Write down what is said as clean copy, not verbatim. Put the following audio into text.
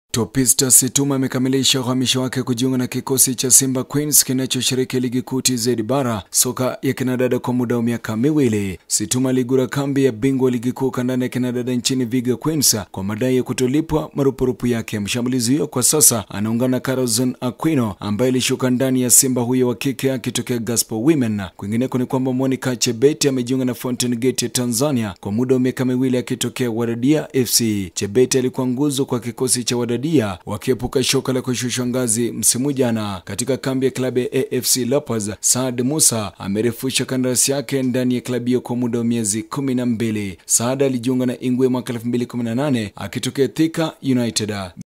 Topister Situma amekamilisha uhamisho wake kujiunga na kikosi cha Simba Queens kinachoshiriki ligi kuu TZ bara soka ya kinadada kwa muda wa miaka miwili. Situma aligura kambi ya bingwa ligi kuu kandanda ya kinadada nchini Viga Queens kwa madai ya kutolipwa marupurupu yake. Mshambulizi huyo kwa sasa anaungana na Caroline Aquino ambaye alishuka ndani ya Simba huyo wa kike akitokea Gospel Women. Kwingineko ni kwamba Monicah Chebet amejiunga na Fountain Gate ya Tanzania kwa muda wa miaka miwili akitokea Waradia FC. Chebet alikuwa nguzo kwa kikosi cha Waradia wakiepuka shoka la kushushwa ngazi msimu jana. Katika kambi ya klabu ya AFC LEOPARDS, Saad Musa amerefusha kandarasi yake ndani ya klabu hiyo kwa muda wa miezi 12. Saad alijiunga na Ingwe mwaka 2018 akitokea Thika United.